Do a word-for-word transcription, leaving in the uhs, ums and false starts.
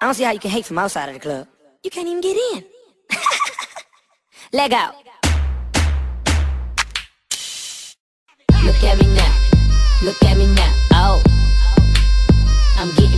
I don't see how you can hate from outside of the club. You can't even get in. Leg out. Look at me now. Look at me now. Oh, I'm getting